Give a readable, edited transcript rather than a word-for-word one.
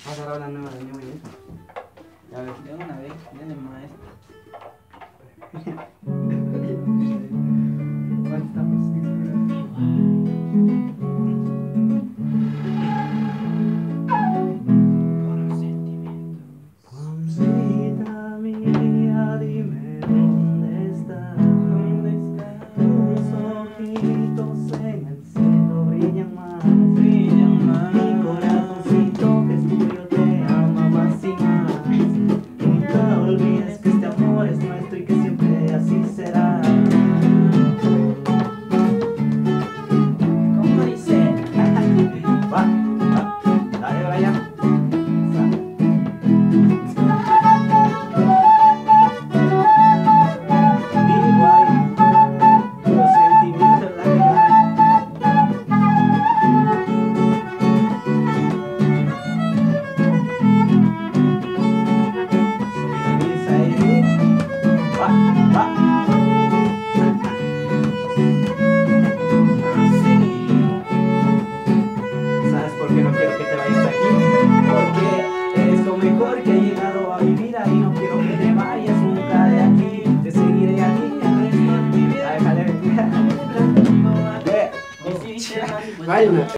Has agarrado la nueva de mi bonita. Ya ves, de una vez, viene maestro. ¿Cuánto estamos? Juancita mía, dime dónde estás. Tus ojitos en el cielo brillan más. Mi corazoncito que es tuyo te ama más y más. Nunca olvides que este amor es nuestro y que siempre así será. ¿Cómo dice? Va, dale, vaya. Los sentimientos la que ¿sabes por qué no quiero que te vayas de aquí? Porque eres lo mejor que ha llegado a mi vida y no quiero que te vayas nunca de aquí. Te seguiré aquí el resto de mi vida. Déjale. Vaya.